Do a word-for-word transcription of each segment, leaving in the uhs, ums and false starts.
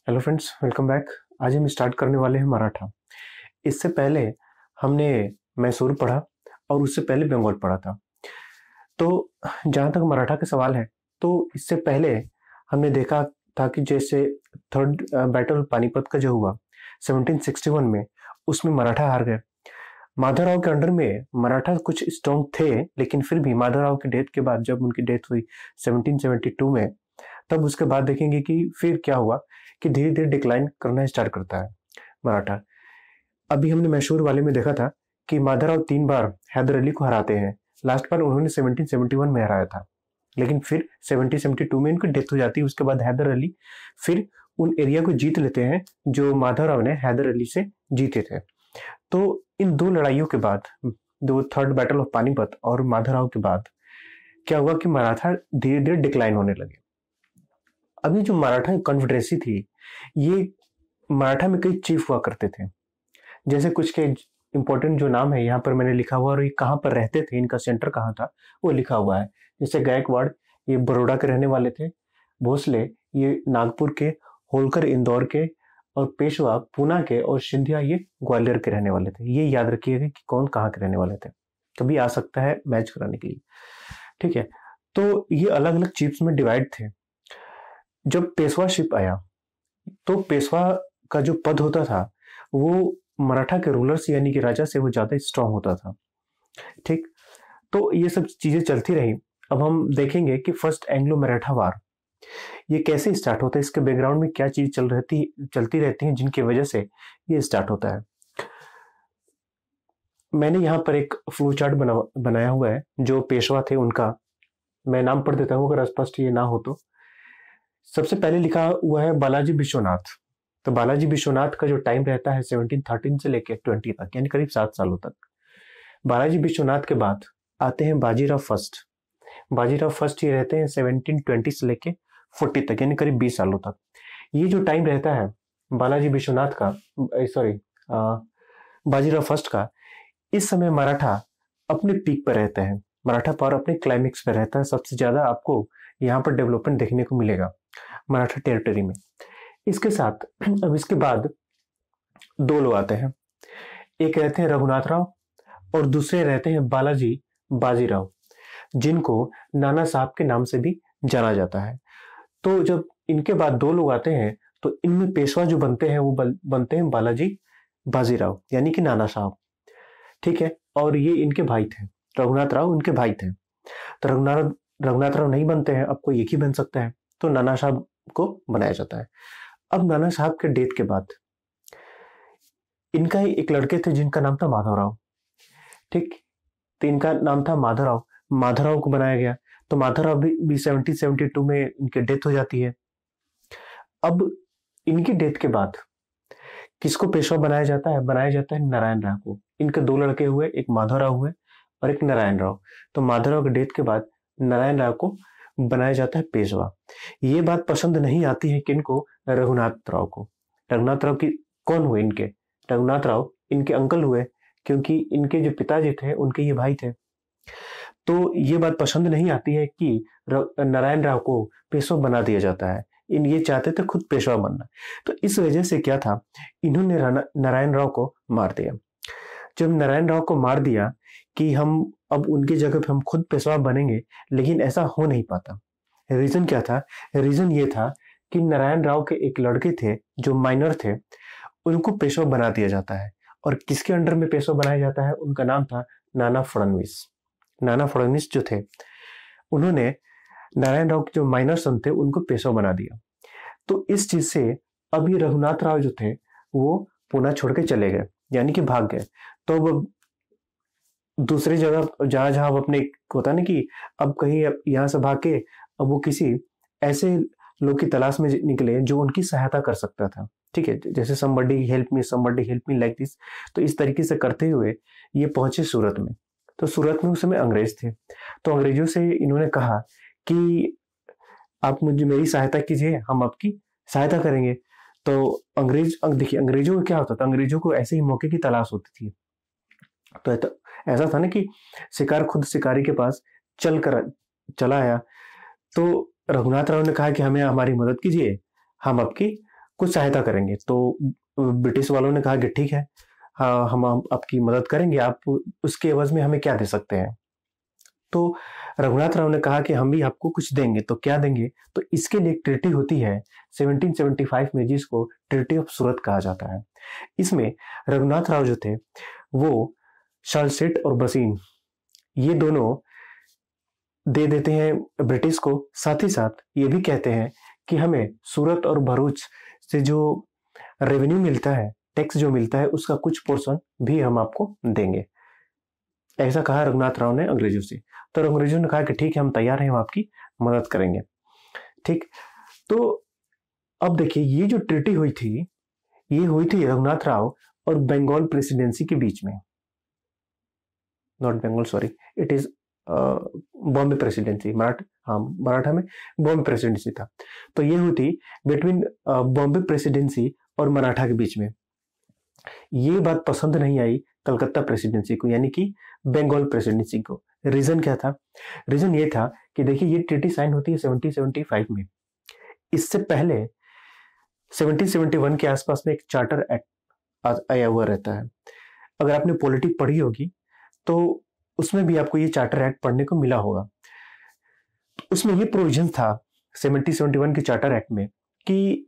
Hello friends, welcome back. आज हम start करने वाले हैं मराठा। इससे पहले हमने मैसूर पढ़ा और उससे पहले बंगाल पढ़ा था। तो जहाँ तक मराठा का सवाल है, तो इससे पहले हमने देखा था कि जैसे थर्ड बैटल पानीपत का जो हुआ सेवनटीन सिक्सटी वन में, उसमें मराठा हार गए। माधवराव के अंडर में मराठा कुछ स्ट्रॉन्ग थे, लेकिन फिर भी माधवराव की डेथ के बाद, जब उनकी डेथ हुई सेवनटीन सेवेंटी टू में, तब उसके बाद देखेंगे कि फिर क्या हुआ कि धीरे धीरे डिक्लाइन करना स्टार्ट करता है मराठा। अभी हमने मैसूर वाले में देखा था कि माधवराव तीन बार हैदर अली को हराते हैं। लास्ट बार उन्होंने सेवनटीन सेवेंटी वन में हराया था, लेकिन फिर सेवनटीन सेवेंटी टू में उनकी डेथ हो जाती है। उसके बाद हैदर अली फिर उन एरिया को जीत लेते हैं जो माधवराव ने हैदर अली से जीते थे। तो इन दो लड़ाइयों के बाद, दो थर्ड बैटल ऑफ पानीपत और माधवराव के बाद, क्या हुआ कि मराठा धीरे धीरे डिक्लाइन होने लगे। अभी जो मराठा कॉन्फेडरेसी थी, ये मराठा में कई चीफ हुआ करते थे। जैसे कुछ के इंपॉर्टेंट जो नाम है यहाँ पर मैंने लिखा हुआ, और ये कहाँ पर रहते थे, इनका सेंटर कहाँ था, वो लिखा हुआ है। जैसे गायकवाड़, ये बड़ौदा के रहने वाले थे। भोसले, ये नागपुर के, होलकर इंदौर के, और पेशवा पूना के, और सिंधिया ये ग्वालियर के रहने वाले थे। ये याद रखिएगा कि कौन कहाँ के रहने वाले थे, कभी आ सकता है मैच कराने के लिए। ठीक है, तो ये अलग अलग चीफ्स में डिवाइड थे। जब पेशवाशिप आया, तो पेशवा का जो पद होता था वो मराठा के रूलर्स यानी कि राजा से वो ज्यादा स्ट्रांग होता था। ठीक, तो ये सब चीजें चलती रही। अब हम देखेंगे कि फर्स्ट एंग्लो मराठा वार ये कैसे स्टार्ट होता है, इसके बैकग्राउंड में क्या चीज चल रहती चलती रहती है जिनकी वजह से ये स्टार्ट होता है। मैंने यहाँ पर एक फ्लो चार्ट बना बनाया हुआ है जो पेशवा थे उनका। मैं नाम पढ़ देता हूँ अगर स्पष्ट ये ना हो तो। सबसे पहले लिखा हुआ है बालाजी विश्वनाथ। तो बालाजी विश्वनाथ का जो टाइम रहता है सेवनटीन थर्टीन से लेकर ट्वेंटी तक, यानी करीब सात सालों तक। बालाजी विश्वनाथ के बाद आते हैं बाजीराव फर्स्ट। बाजीराव फर्स्ट ये रहते हैं सेवनटीन ट्वेंटी से लेके फोर्टी तक, यानी करीब बीस सालों तक। ये जो टाइम रहता है बालाजी विश्वनाथ का, सॉरी बाजीराव फर्स्ट का, इस समय मराठा अपने पीक पर रहते हैं। मराठा पावर अपने क्लाइमेक्स पर रहता है। सबसे ज्यादा आपको यहाँ पर डेवलपमेंट देखने को मिलेगा मराठा टेरिटरी में। इसके साथ अब इसके बाद दो लोग आते हैं। एक रहते हैं रघुनाथ राव और दूसरे रहते हैं बालाजी बाजीराव, जिनको नाना साहब के नाम से भी जाना जाता है। तो जब इनके बाद दो लोग आते हैं, तो इनमें पेशवा जो बनते हैं वो बनते हैं बालाजी बाजीराव, यानी कि नाना साहब। ठीक है, और ये इनके भाई थे, रघुनाथ राव उनके भाई थे। तो रघुनाथ रघुनाथ राव नहीं बनते हैं, अब कोई एक ही बन सकता है, तो नाना साहब को बनाया जाता है। अब नाना साहब के डेथ के बाद इनका ही एक लड़के थे जिनका नाम था माधवराव। ठीक, तो इनका नाम था माधवराव। माधवराव को बनाया गया। तो माधवराव भी सेवनटीन सेवेंटी टू में इनकी डेथ हो जाती है। अब इनकी डेथ के बाद किसको पेशवा बनाया जाता है? बनाया जाता है नारायण राव को। इनके दो लड़के हुए, एक माधवराव हुए और एक नारायण राव। तो माधवराव के डेथ के बाद नारायण राव को बनाया जाता है पेशवा। ये बात पसंद नहीं आती है किनको? रघुनाथ राव को। रघुनाथ राव की कौन हुए? इनके रघुनाथ राव इनके अंकल हुए, क्योंकि इनके जो पिताजी थे उनके ये भाई थे। तो ये बात पसंद नहीं आती है कि नारायण राव को पेशवा बना दिया जाता है। इन ये चाहते थे खुद पेशवा बनना। तो इस वजह से क्या था, इन्होंने नारायण राव को मार दिया। जब नारायण राव को मार दिया कि हम अब उनकी जगह पे हम खुद पेशवा बनेंगे, लेकिन ऐसा हो नहीं पाता। रीजन क्या था? रीजन ये था कि नारायण राव के एक लड़के थे जो माइनर थे, उनको पेशवा बना दिया जाता है। और किसके अंडर में पेशवा बनाया जाता है? उनका नाम था नाना फडणवीस। नाना फडणवीस जो थे, उन्होंने नारायण राव के जो माइनर सन थे उनको पेशवा बना दिया। तो इस चीज से अब ये रघुनाथ राव जो थे वो पुणे छोड़ के चले गए, यानी कि भाग गए। तो अब दूसरी जगह जहां जहां अब अपने होता ना कि अब कहीं यहाँ से भाग के अब वो किसी ऐसे लोग की तलाश में निकले जो उनकी सहायता कर सकता था। ठीक है, जैसे somebody help me, somebody help me like this. तो इस तरीके से करते हुए ये पहुंचे सूरत में। तो सूरत में उस समय अंग्रेज थे। तो अंग्रेजों से इन्होंने कहा कि आप मुझे मेरी सहायता कीजिए, हम आपकी सहायता करेंगे। तो अंग्रेज देखिए, अंग्रेजों को क्या होता था, अंग्रेजों को ऐसे ही मौके की तलाश होती थी। तो ऐसा था ना कि शिकार खुद शिकारी के पास चल कर चला आया। तो रघुनाथ राव ने कहा कि हमें हमारी मदद कीजिए, हम आपकी कुछ सहायता करेंगे। तो ब्रिटिश वालों ने कहा कि ठीक है, हाँ हम हम आपकी मदद करेंगे, आप उसके एवज में हमें क्या दे सकते हैं। तो रघुनाथ राव ने कहा कि हम भी आपको कुछ देंगे। तो क्या देंगे, तो इसके लिए एक ट्रीटी होती है सत्रह सौ पचहत्तर में, जिसको ट्रीटी ऑफ सूरत कहा जाता है। इसमें रघुनाथ राव जो थे वो साल्सेट और बसीन ये दोनों दे देते हैं ब्रिटिश को। साथ ही साथ ये भी कहते हैं कि हमें सूरत और भरूच से जो रेवेन्यू मिलता है, टैक्स जो मिलता है, उसका कुछ पोर्शन भी हम आपको देंगे। ऐसा कहा रघुनाथ राव ने अंग्रेजों से। तो अंग्रेजों ने कहा कि ठीक है, हम तैयार हैं, हम आपकी मदद करेंगे। ठीक, तो अब देखिए ये जो ट्रीटी हुई थी, ये हुई थी रघुनाथ राव और बंगाल प्रेसिडेंसी के बीच में। Not Bengal, sorry, it is Bombay presidency, Maratha, हाँ मराठा में बॉम्बे प्रेसिडेंसी था। तो ये हुई थी बिटवीन बॉम्बे प्रेसिडेंसी और मराठा के बीच में। ये बात पसंद नहीं आई कलकत्ता प्रेसिडेंसी को, यानी कि बंगाल प्रेसिडेंसी को। रीजन क्या था? रीजन ये था कि देखिए ये ट्रीटी साइन होती है सत्रह सौ पचहत्तर में। इससे पहले सत्रह सौ इकहत्तर के आसपास में एक चार्टर एक्ट आया हुआ रहता है। अगर आपने पॉलिटिक पढ़ी होगी तो उसमें भी आपको ये चार्टर एक्ट पढ़ने को मिला होगा। उसमें ये प्रोविजन था सत्रह सौ इकहत्तर के चार्टर एक्ट में कि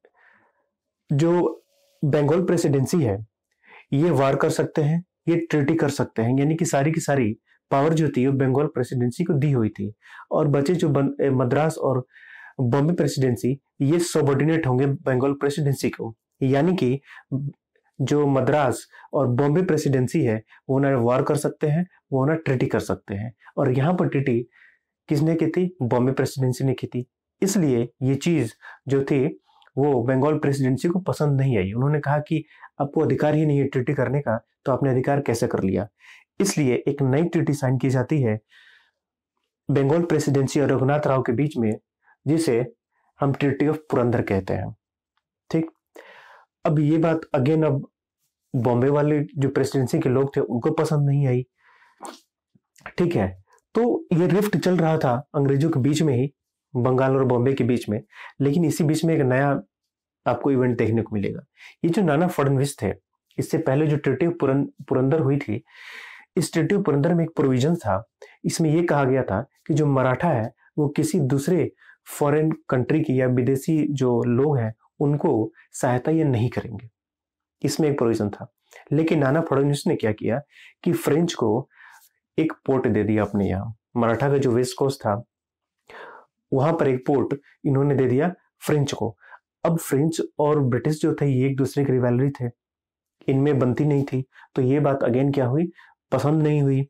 जो बंगाल प्रेसिडेंसी है ये वार कर सकते हैं, ये ट्रीटी कर सकते हैं, यानी कि सारी की सारी पावर जो थी वो बंगाल प्रेसिडेंसी को दी हुई थी। और बचे जो मद्रास और बॉम्बे प्रेसिडेंसी ये सबऑर्डिनेट होंगे बंगाल प्रेसिडेंसी को, यानी कि जो मद्रास और बॉम्बे प्रेसिडेंसी है वो ना वार कर सकते हैं, वो ना ट्रीटी कर सकते हैं। और यहाँ पर ट्रीटी किसने की थी? बॉम्बे प्रेसिडेंसी ने की थी। इसलिए ये चीज जो थी वो बंगाल प्रेसिडेंसी को पसंद नहीं आई। उन्होंने कहा कि आपको अधिकार ही नहीं है ट्रीटी करने का, तो आपने अधिकार कैसे कर लिया। इसलिए एक नई ट्रीटी साइन की जाती है बंगाल प्रेसिडेंसी और रघुनाथ राव के बीच में, जिसे हम ट्रीटी ऑफ पुरंदर कहते हैं। ठीक, अब ये बात अगेन अब बॉम्बे वाले जो प्रेसिडेंसी के लोग थे उनको पसंद नहीं आई। ठीक है, तो ये रिफ्ट चल रहा था अंग्रेजों के बीच में ही, बंगाल और बॉम्बे के बीच में। लेकिन इसी बीच में एक नया आपको इवेंट देखने को मिलेगा। ये जो नाना फडणवीस थे, इससे पहले जो ट्रीटी ऑफ पुरंदर हुई थी, इस ट्रीटी ऑफ पुरंदर में एक प्रोविजन था। इसमें यह कहा गया था कि जो मराठा है वो किसी दूसरे फॉरेन कंट्री की या विदेशी जो लोग हैं उनको सहायता ये नहीं करेंगे, इसमें एक प्रोविजन था। लेकिन नाना फडणवीस ने क्या किया कि फ्रेंच को एक पोर्ट दे दिया अपने यहाँ। मराठा का जो वेस्ट कोस्ट था वहां पर एक पोर्ट इन्होंने दे दिया फ्रेंच को। अब फ्रेंच और ब्रिटिश जो थे ये एक दूसरे के रिवैलरी थे, इनमें बनती नहीं थी। तो ये बात अगेन क्या हुई, पसंद नहीं हुई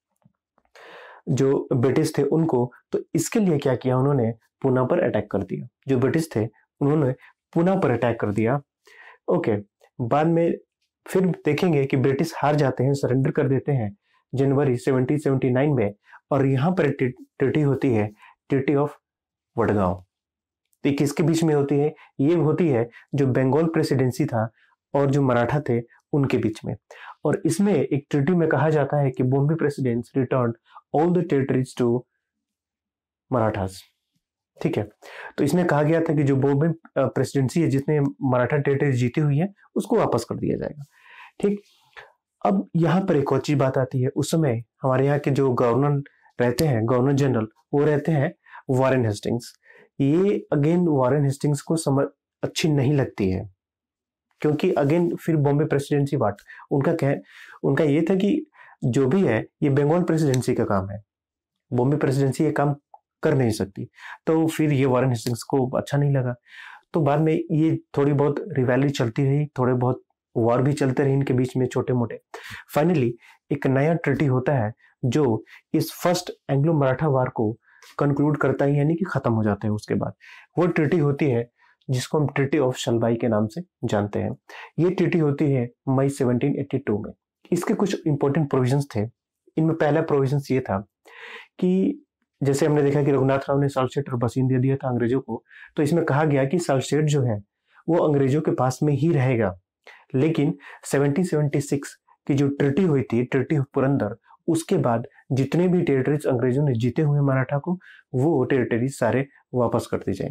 जो ब्रिटिश थे उनको। तो इसके लिए क्या किया उन्होंने, पुणे पर अटैक कर दिया। जो ब्रिटिश थे उन्होंने पुणे पर अटैक कर दिया। ओके, बाद में फिर देखेंगे कि ब्रिटिश हार जाते हैं, सरेंडर कर देते हैं जनवरी सत्रह सौ उन्यासी में। और यहाँ पर ट्रीटी होती है ट्रीटी ऑफ वडगांव। तो ये किसके बीच में होती है? ये होती है जो बंगाल प्रेसिडेंसी था और जो मराठा थे उनके बीच में। और इसमें एक ट्रीटी में कहा जाता है कि Bombay presidents return all the territories to Marathas. ठीक है, तो इसमें कहा गया था कि जो बॉम्बे प्रेसिडेंसी है जिसने मराठा टेरिटरी जीती हुई है उसको वापस कर दिया जाएगा। ठीक, अब यहाँ पर एक और चीज बात आती है। उस समय हमारे यहाँ के जो गवर्नर रहते हैं, गवर्नर जनरल, वो रहते हैं वारेन हेस्टिंग्स। ये अगेन वारेन हेस्टिंग्स को समझ अच्छी नहीं लगती है, क्योंकि अगेन फिर बॉम्बे प्रेसिडेंसी वाट उनका कह उनका ये था कि जो भी है ये बंगाल प्रेसिडेंसी का काम है, बॉम्बे प्रेसिडेंसी ये काम कर नहीं सकती। तो फिर ये वारेन हेस्टिंग्स को अच्छा नहीं लगा। तो बाद में ये थोड़ी बहुत रिवैलरी चलती रही, थोड़े बहुत वॉर भी चलते रहे इनके बीच में छोटे मोटे। फाइनली एक नया ट्रीटी होता है जो इस फर्स्ट एंग्लो मराठा वार को कंक्लूड करता है, यानी कि खत्म हो जाता है। उसके बाद वो ट्रीटी होती है जिसको हम ट्रीटी ऑफ शलबाई के नाम से जानते हैं। ये ट्रीटी होती है मई सत्रह सौ बयासी में। इसके कुछ इंपॉर्टेंट प्रोविजंस थे। इनमें पहला प्रोविजंस ये था कि जैसे हमने देखा कि रघुनाथ राव ने साल्सेट और बसीन दे दिया था अंग्रेजों को, तो इसमें कहा गया कि साल्सेट जो है वो अंग्रेजों के पास में ही रहेगा। लेकिन सत्रह सौ छिहत्तर की जो ट्रीटी हुई थी, ट्रीटी ऑफ पुरंदर, उसके बाद जितने भी टेरिटरीज अंग्रेजों ने जीते हुए मराठा को, वो टेरिटरीज सारे वापस कर दी जाएंगी।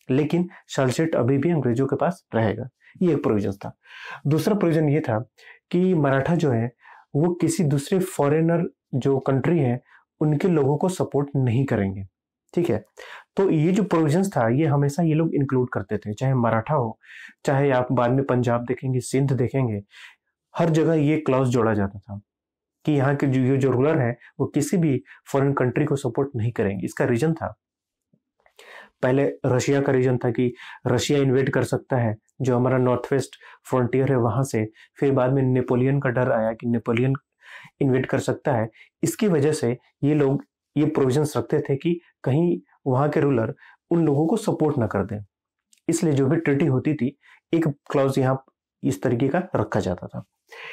लेकिन साल्सेट अभी भी अंग्रेजों के पास रहेगा। ये एक प्रोविजन था। दूसरा प्रोविजन ये था कि मराठा जो है वो किसी दूसरे फॉरेनर जो कंट्री है उनके लोगों को सपोर्ट नहीं करेंगे। ठीक है, तो ये जो प्रोविजंस था ये हमेशा ये लोग इंक्लूड करते थे, चाहे मराठा हो, चाहे आप बाद में पंजाब देखेंगे, सिंध देखेंगे, हर जगह ये क्लॉज जोड़ा जाता था कि यहाँ के जो ये जो रूलर है वो किसी भी फॉरेन कंट्री को सपोर्ट नहीं करेंगे। इसका रीजन था, पहले रशिया का रीजन था कि रशिया इन्वेड कर सकता है जो हमारा नॉर्थ वेस्ट फ्रंटियर है वहां से। फिर बाद में नेपोलियन का डर आया कि नेपोलियन इन्वेड कर सकता है। इसकी वजह से ये लोग ये प्रोविजंस रखते थे कि कहीं वहां के रूलर उन लोगों को सपोर्ट ना कर दें। इसलिए जो भी ट्रीटी होती थी एक क्लॉज यहाँ इस तरीके का रखा जाता था।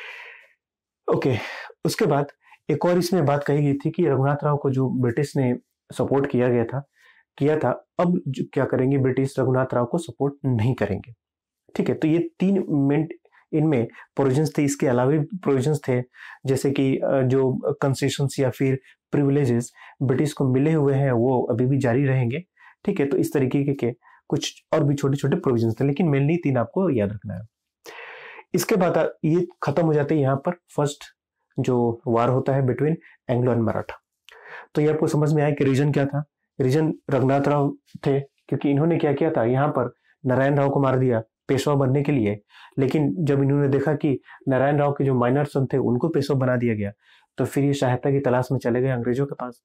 ओके, उसके बाद एक और इसमें बात कही गई थी कि रघुनाथ राव को जो ब्रिटिश ने सपोर्ट किया गया था किया था अब क्या करेंगे, ब्रिटिश रघुनाथ राव को सपोर्ट नहीं करेंगे। ठीक है, तो ये तीन मेन इनमें प्रोविजंस थे। इसके अलावा भी प्रोविजंस थे जैसे कि जो कंसेशंस या फिर प्रिविलेजेस ब्रिटिश को मिले हुए हैं वो अभी भी जारी रहेंगे। ठीक है, तो इस तरीके के, के कुछ और भी छोटे छोटे प्रोविजंस थे, लेकिन मेनली तीन आपको याद रखना है। इसके बाद ये खत्म हो जाते हैं यहाँ पर फर्स्ट जो वार होता है बिटवीन एंग्लो एंड मराठा। तो ये आपको समझ में आया कि रीजन क्या था। रीजन रघुनाथ राव थे क्योंकि इन्होंने क्या किया था, यहाँ पर नारायण राव को मार दिया पेशवा बनने के लिए, लेकिन जब इन्होंने देखा कि नारायण राव के जो माइनर सन थे उनको पेशवा बना दिया गया तो फिर ये सहायता की तलाश में चले गए अंग्रेजों के पास,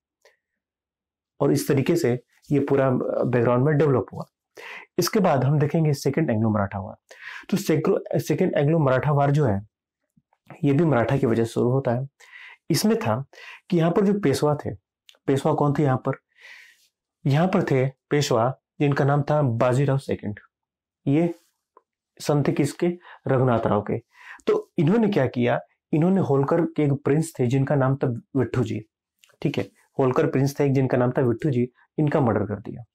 और इस तरीके से ये पूरा बैकग्राउंड में डेवलप हुआ। इसके बाद हम देखेंगे सेकेंड एंग्लो मराठा वार। तो सेकेंड एंग्लो मराठा वार जो है ये भी मराठा की वजह से शुरू होता है। इसमें था कि यहाँ पर जो पेशवा थे, पेशवा कौन थे यहाँ पर, यहाँ पर थे पेशवा जिनका नाम था बाजीराव सेकंड। ये सन थे किसके, रघुनाथ राव के। तो इन्होंने क्या किया, इन्होंने होलकर के एक प्रिंस थे जिनका नाम था विट्ठू जी। ठीक है, होलकर प्रिंस थे जिनका नाम था विट्ठू जी, इनका मर्डर कर दिया।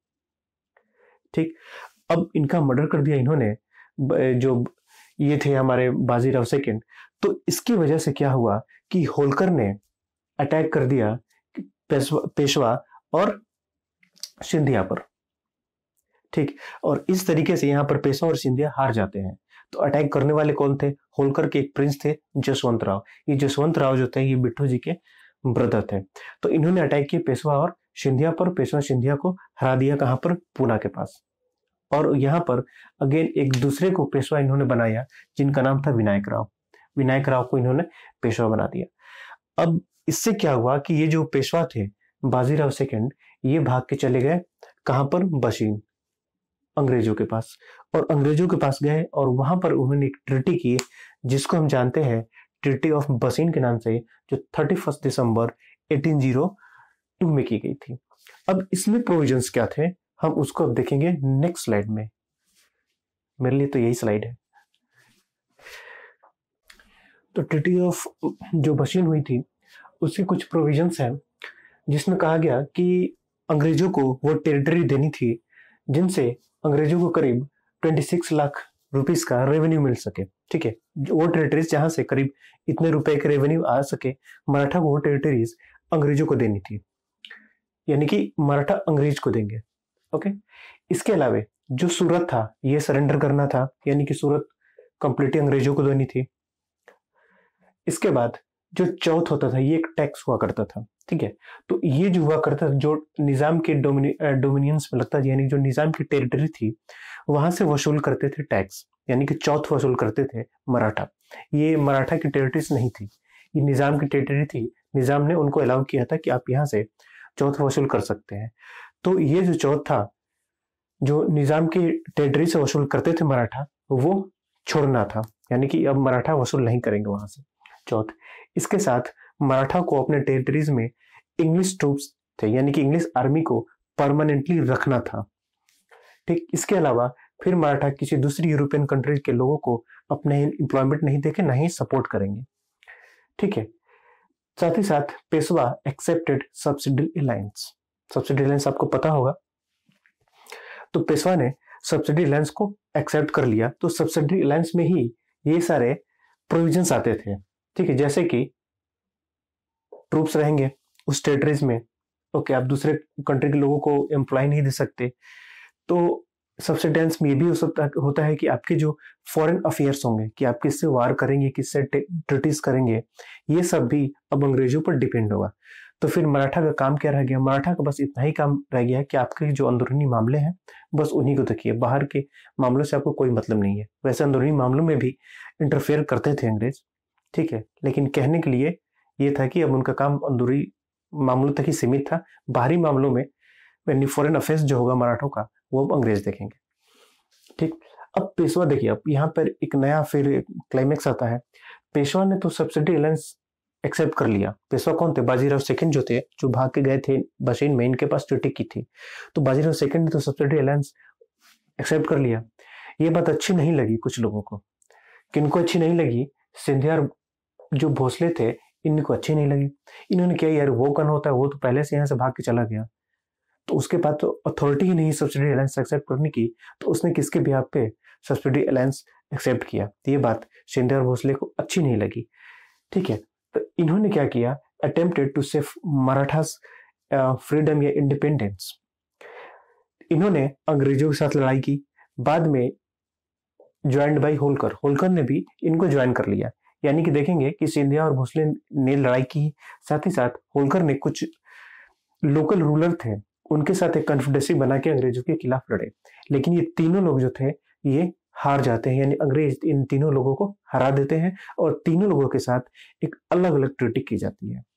ठीक, अब इनका मर्डर कर दिया इन्होंने, जो ये थे हमारे बाजीराव सेकंड। तो इसकी वजह से क्या हुआ कि होलकर ने अटैक कर दिया पेशवा, पेशवा और सिंधिया पर। ठीक, और इस तरीके से यहाँ पर पेशवा और सिंधिया हार जाते हैं। तो अटैक करने वाले कौन थे, होलकर के एक प्रिंस थे जसवंत राव। ये जसवंत राव जो थे ये बिट्ठू जी के ब्रदर थे। तो इन्होंने अटैक किया पेशवा और सिंधिया पर। पेशवा सिंधिया को हरा दिया कहां पर, पूना के पास। और यहाँ पर अगेन एक दूसरे को पेशवा इन्होंने बनाया जिनका नाम था विनायक राव। विनायक राव को इन्होंने पेशवा बना दिया। अब इससे क्या हुआ कि ये जो पेशवा थे बाजीराव सेकंड, ये भाग के चले गए कहां पर, बशीन, अंग्रेजों के पास। और अंग्रेजों के पास गए और वहां पर उन्होंने एक ट्रीटी की जिसको हम जानते हैं ट्रीटी ऑफ बसीन के नाम से, जो थर्टी फर्स्ट दिसंबर अठारह सौ दो में की गई थी। अब इसमें प्रोविजंस क्या थे हम उसको अब देखेंगे नेक्स्ट स्लाइड में। मेरे लिए तो यही स्लाइड है। तो ट्रीटी ऑफ जो बशीन हुई थी उसकी कुछ प्रोविजंस हैं जिसमें कहा गया कि अंग्रेजों को वो टेरिटरी देनी थी जिनसे अंग्रेजों को करीब छब्बीस लाख रुपीस का रेवेन्यू मिल सके। ठीक है, वो टेरिटरीज जहां से करीब इतने रुपए के रेवेन्यू आ सके, मराठा को वो टेरिटरीज अंग्रेजों को देनी थी, यानी कि मराठा अंग्रेज को देंगे। ओके, इसके अलावा जो सूरत था ये सरेंडर करना था, यानी कि सूरत कंप्लीटली अंग्रेजों को देनी थी। इसके बाद जो चौथ होता था ये एक टैक्स हुआ करता था। ठीक है, तो ये जो हुआ करता था जो निजाम के डोमिनि, डोमिनियंस में लगता, यानी जो निजाम की टेरिटरी थी वहां से वसूल करते थे टैक्स, यानी कि चौथ वसूल करते थे मराठा। ये मराठा की टेरिटरीज नहीं थी, ये निजाम की टेरिटरी थी। निजाम ने उनको अलाउ किया था कि आप यहाँ से चौथ वसूल कर सकते हैं। तो ये जो चौथ था जो निजाम की टेरिटरी से वसूल करते थे मराठा, वो छोड़ना था, यानी कि अब मराठा वसूल नहीं करेंगे वहां से चौथ। इसके साथ मराठा को अपने टेरिटरीज में इंग्लिश ट्रूप्स थे, यानी कि इंग्लिश आर्मी को परमानेंटली रखना था। ठीक, इसके अलावा फिर मराठा किसी दूसरी यूरोपियन कंट्रीज के लोगों को अपने एम्प्लॉयमेंट नहीं देके ना ही सपोर्ट करेंगे। ठीक है, साथ ही साथ Peshwa accepted subsidy alliance. Subsidy alliance आपको पता होगा, तो पेशवा ने सब्सिडी अलायंस को एक्सेप्ट कर लिया। तो सब्सिडी अलायंस में ही ये सारे प्रोविजंस आते थे। ठीक है, जैसे कि ट्रूप्स रहेंगे उस टेरिटरीज में। ओके, आप दूसरे कंट्री के लोगों को एम्प्लॉय नहीं दे सकते, तो सब्सिडेंस में ये भी हो सकता होता है कि आपके जो फॉरेन अफेयर्स होंगे, कि आप किससे वार करेंगे, किससे ट्रीटीज करेंगे, ये सब भी अब अंग्रेजों पर डिपेंड होगा। तो फिर मराठा का काम क्या रह गया? मराठा का बस इतना ही काम रह गया कि आपके जो अंदरूनी मामले हैं बस उन्हीं को देखिए, बाहर के मामलों से आपको कोई मतलब नहीं है। वैसे अंदरूनी मामलों में भी इंटरफेयर करते थे अंग्रेज, ठीक है, लेकिन कहने के लिए ये था कि अब उनका काम अंदरूनी मामलों तक ही सीमित था। बाहरी मामलों में यानी फॉरेन अफेयर्स जो होगा मराठों का, वो अब अंग्रेज देखेंगे। ठीक, अब पेशवा देखिए, अब यहाँ पर एक नया फिर क्लाइमेक्स आता है। पेशवा ने तो सब्सिडी अलायंस एक्सेप्ट कर लिया। पेशवा कौन थे? बाजीराव सेकंड जो थे, जो भाग के गए थे बशीन में, इनके पास ट्रीटी की थी। तो बाजीराव सेकंड ने तो सब्सिडी अलायंस एक्सेप्ट कर लिया। ये बात अच्छी नहीं लगी कुछ लोगों को। किनको अच्छी नहीं लगी? सिंधिया जो भोसले थे, इनको अच्छी नहीं लगी। इन्होंने क्या, यार वो कौन होता है, वो तो पहले से यहाँ से भाग के चला गया, तो उसके पास तो अथॉरिटी ही नहीं सब्सिडी अलायंस एक्सेप्ट करने की, तो उसने किसके बिहाफ पे सब्सिडी अलायंस एक्सेप्ट किया? ये बात सिंधिया और भोसले को अच्छी नहीं लगी। ठीक है, तो इन्होंने क्या किया? Attempted to save Marathas freedom या इंडिपेंडेंस। इन्होंने अंग्रेजों के साथ लड़ाई की, बाद में ज्वाइंड बाय होलकर, होलकर ने भी इनको ज्वाइन कर लिया। यानी कि देखेंगे कि सिंधिया और भोसले ने लड़ाई की, साथ ही साथ होलकर ने कुछ लोकल रूलर थे उनके साथ एक कॉन्फेडरेसी बना के अंग्रेजों के खिलाफ लड़े। लेकिन ये तीनों लोग जो थे ये हार जाते हैं, यानी अंग्रेज इन तीनों लोगों को हरा देते हैं और तीनों लोगों के साथ एक अलग अलग ट्रीटी की जाती है।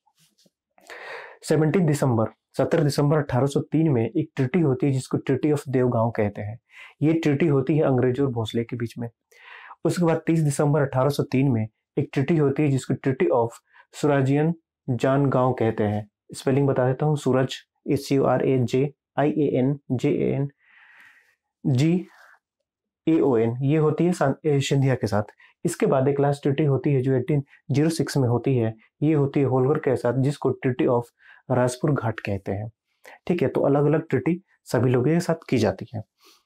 सत्रह दिसंबर सत्रह दिसंबर अठारह सौ तीन में एक ट्रीटी होती है जिसको ट्रीटी ऑफ देवगांव कहते हैं। ये ट्रीटी होती है अंग्रेजों और भोसले के बीच में। उसके बाद तीस दिसंबर अठारह सौ तीन में एक ट्रीटी होती है जिसको ट्रीटी ऑफ सुराजियन जान गांव कहते हैं। स्पेलिंग बता देता हूँ, Suraj S U R A J I A N J A N G A O N, ये होती है सिंधिया के साथ। इसके बाद एक लास्ट ट्रीटी होती है जो अठारह सौ छह में होती है, ये होती है होलकर के साथ, जिसको ट्रीटी ऑफ राजपुर घाट कहते हैं। ठीक है, तो अलग अलग ट्रीटी सभी लोगों के साथ की जाती है।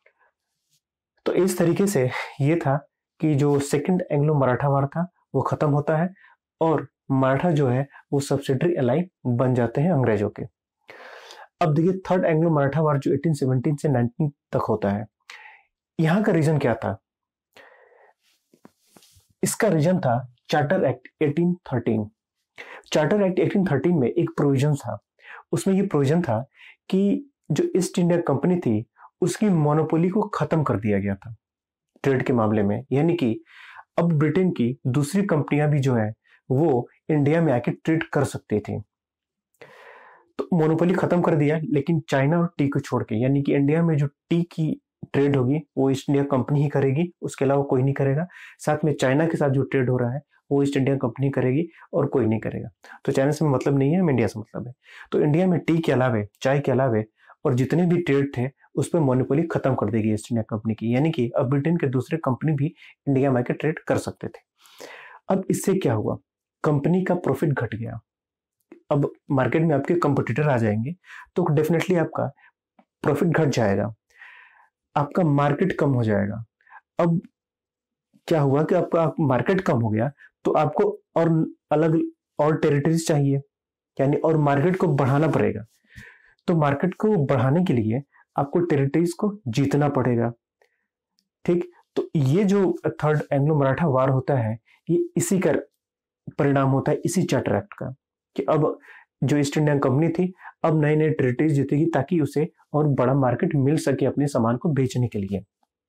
तो इस तरीके से ये था कि जो सेकंड एंग्लो मराठा वार था वो खत्म होता है और मराठा जो है वो सब्सिडरी अलाई बन जाते हैं अंग्रेजों के। अब देखिए थर्ड एंग्लो मराठा वार जो अठारह सौ सत्रह से उन्नीस तक होता है, यहां का रीजन क्या था? इसका रीजन था चार्टर एक्ट अठारह सौ तेरह। चार्टर एक्ट अठारह सौ तेरह में एक प्रोविजन था, उसमें ये प्रोविजन था कि जो ईस्ट इंडिया कंपनी थी उसकी मोनोपोली को खत्म कर दिया गया था ट्रेड के मामले में। यानी कि अब ब्रिटेन की दूसरी कंपनियां भी जो है वो इंडिया में आके ट्रेड कर सकती थी। तो मोनोपोली खत्म कर दिया, लेकिन चाइना और टी को छोड़ के, यानी कि इंडिया में जो टी की ट्रेड होगी वो ईस्ट इंडिया कंपनी ही करेगी, उसके अलावा कोई नहीं करेगा। साथ में चाइना के साथ जो ट्रेड हो रहा है वो ईस्ट इंडिया कंपनी करेगी और कोई नहीं करेगा। तो चाइना से मतलब नहीं है, इंडिया से मतलब है। तो इंडिया में टी के अलावे, चाय के अलावे और जितने भी ट्रेड थे उस पर मोनोपोली खत्म कर देगी ईस्ट इंडिया कंपनी की। यानी कि अब ब्रिटेन के दूसरे कंपनी भी इंडिया में आकर ट्रेड कर सकते थे। अब इससे क्या हुआ? कंपनी का प्रॉफिट घट गया। अब मार्केट में आपके कंपटीटर आ जाएंगे तो डेफिनेटली आपका प्रॉफिट घट जाएगा, आपका मार्केट कम हो जाएगा। अब क्या हुआ कि आपका मार्केट कम हो गया तो आपको और अलग और टेरिटरीज चाहिए, यानी और मार्केट को बढ़ाना पड़ेगा। तो मार्केट को बढ़ाने के लिए आपको टेरिटरीज को जीतना पड़ेगा। ठीक, तो ये जो थर्ड एंग्लो मराठा वार होता है ये इसी का परिणाम होता है, इसी चार्टर एक्ट का, कि अब जो ईस्ट इंडिया कंपनी थी अब नए नए टेरिटरीज जीतेगी ताकि उसे और बड़ा मार्केट मिल सके अपने सामान को बेचने के लिए।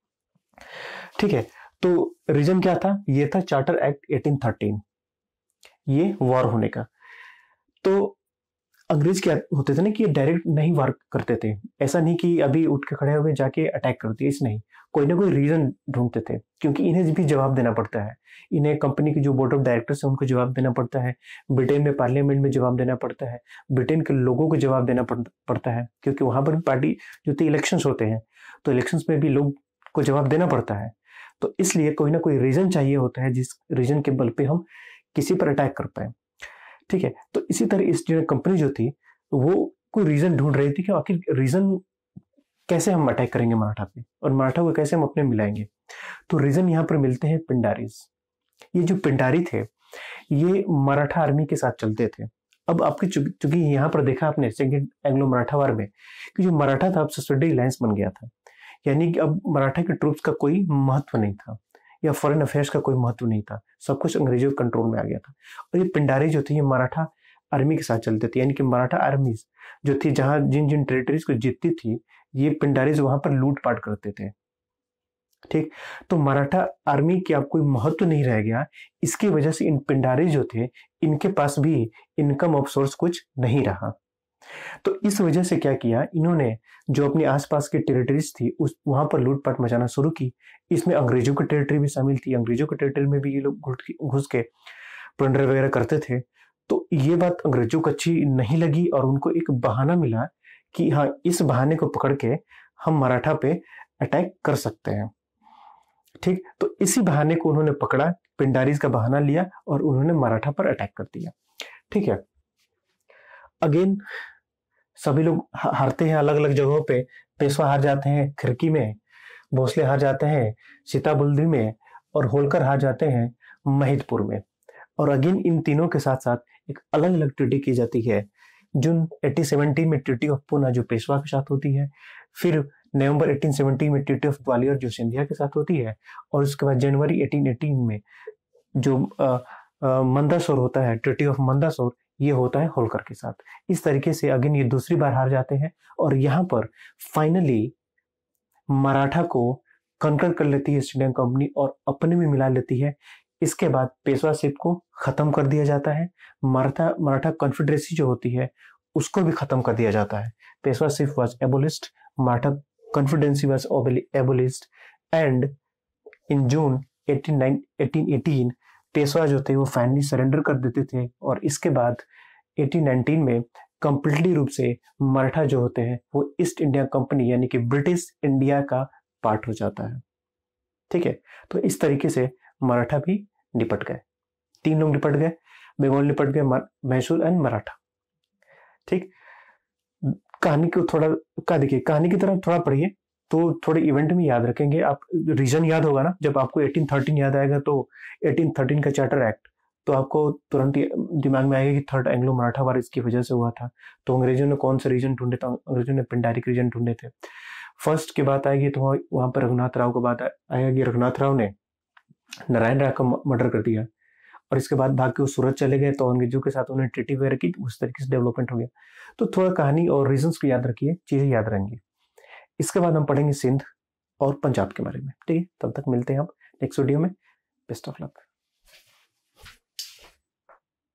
ठीक है, तो रीजन क्या था? ये था चार्टर एक्ट अठारह सौ तेरह, ये वॉर होने का। तो अंग्रेज क्या होते थे ना कि डायरेक्ट नहीं वार करते थे। ऐसा नहीं कि अभी उठ के खड़े हो गए जाके अटैक कर दिए, इस नहीं, कोई ना कोई रीजन ढूंढते थे, क्योंकि इन्हें भी जवाब देना पड़ता है। इन्हें कंपनी के जो बोर्ड ऑफ डायरेक्टर्स है उनको जवाब देना पड़ता है, ब्रिटेन में पार्लियामेंट में जवाब देना पड़ता है, ब्रिटेन के लोगों को जवाब देना पड़ता है, क्योंकि वहां पर भी पार्टी जो थी इलेक्शन होते हैं, तो इलेक्शन में भी लोग को जवाब देना पड़ता है। तो इसलिए कोई ना कोई रीजन चाहिए होता है जिस रीजन के बल पे हम किसी पर अटैक कर पाए। ठीक है, तो इसी तरह ईस्ट इंडिया कंपनी जो थी वो कोई रीजन ढूंढ रही थी कि आखिर रीजन कैसे हम अटैक करेंगे मराठा पे और मराठा को कैसे हम अपने मिलाएंगे। तो रीजन यहाँ पर मिलते हैं पिंडारीज। ये जो पिंडारी थे ये मराठा आर्मी के साथ चलते थे। अब आपकी चूंकि यहाँ पर देखा आपने सेकंड एंग्लो मराठा वार में कि जो मराठा था अब सब्सिडी अलायंस बन गया था, यानी कि अब मराठा के ट्रूप्स का कोई महत्व नहीं था या फॉरेन अफेयर्स का कोई महत्व नहीं था, सब कुछ अंग्रेजों के कंट्रोल में आ गया था। और ये पिंडारी जो थी ये मराठा आर्मी के साथ चलते थे, यानी कि मराठा आर्मीज जो थी जहां जिन जिन टेरिटरीज को जीतती थी ये पिंडारीज वहां पर लूटपाट करते थे। ठीक, तो मराठा आर्मी की अब कोई महत्व नहीं रह गया, इसकी वजह से इन पिंडारी जो थे इनके पास भी इनकम ऑफ सोर्स कुछ नहीं रहा। तो इस वजह से क्या किया इन्होंने, जो अपनी आसपास की टेरिटरीज थी उस वहां पर लूटपाट मचाना शुरू की। इसमें अंग्रेजों की टेरिटरी भी शामिल थी, अंग्रेजों की टेरिटरी में भी ये लोग घुस के प्लंडर वगैरह करते थे। तो ये बात अंग्रेजों को अच्छी नहीं लगी और उनको एक बहाना मिला कि हाँ इस बहाने को पकड़ के हम मराठा पे अटैक कर सकते हैं। ठीक, तो इसी बहाने को उन्होंने पकड़ा, पिंडारीज का बहाना लिया और उन्होंने मराठा पर अटैक कर दिया। ठीक है, अगेन सभी लोग हारते हैं अलग अलग जगहों पे। पेशवा हार जाते हैं खिरकी में, भोसले हार जाते हैं सीताबुल्दी में और होलकर हार जाते हैं महिदपुर में। और अगेन इन तीनों के साथ साथ एक अलग अलग ट्रीटी की जाती है। जून अठारह सौ सत्तर में ट्रीटी ऑफ पूना जो पेशवा के साथ होती है, फिर नवंबर अठारह सौ सत्तर में ट्रीटी ऑफ ग्वालियर जो सिंधिया के साथ होती है, और उसके बाद जनवरी अठारह सौ अठारह में जो मंदसौर होता है, ट्रीटी ऑफ मंदसौर, ये होता है होलकर के साथ। इस तरीके से अगेन ये दूसरी बार हार जाते हैं और यहाँ पर फाइनली मराठा को कंकर कर लेती है ईस्ट इंडिया कंपनी और अपने में मिला लेती है। इसके बाद पेशवाशिप को खत्म कर दिया जाता है, मराठा मराठा कॉन्फेडरेसी जो होती है उसको भी खत्म कर दिया जाता है। Peshwaship was abolished, Maratha confederacy was abolished and in June अठारह सौ अठारह पेशवा जो थे वो फाइनली सरेंडर कर देते थे। और इसके बाद अठारह सौ उन्नीस में कंप्लीटली रूप से मराठा जो होते हैं वो ईस्ट इंडिया कंपनी यानी कि ब्रिटिश इंडिया का पार्ट हो जाता है। ठीक है, तो इस तरीके से मराठा भी निपट गए, तीन लोग निपट गए, बंगाल निपट गए, मैसूर एंड मराठा। ठीक, कहानी को थोड़ा का देखिए, कहानी की तरफ थोड़ा पढ़िए तो थोड़े इवेंट में याद रखेंगे आप। रीजन याद होगा ना, जब आपको अठारह सौ तेरह याद आएगा तो अठारह सौ तेरह का चार्टर एक्ट, तो आपको तुरंत दिमाग में आएगा कि थर्ड एंग्लो मराठा वार इसकी वजह से हुआ था। तो अंग्रेजों ने कौन से रीजन ढूंढे, तो अंग्रेजों ने पिंडारिक रीजन ढूंढे थे। फर्स्ट की बात आएगी तो वहां पर रघुनाथ राव की बात आएगी। रघुनाथ राव ने नारायण राव का मर्डर कर दिया और इसके बाद भाग के वो सूरत चले गए, तो अंग्रेजों के साथ उन्होंने ट्रीटी वगैरह की, उस तरीके से डेवलपमेंट हो गया। तो थोड़ा कहानी और रीजंस को याद रखिए, चीजें याद रहेंगी। इसके बाद हम पढ़ेंगे सिंध और पंजाब के बारे में। ठीक है, तब तक मिलते हैं आप नेक्स्ट वीडियो में। Best of luck.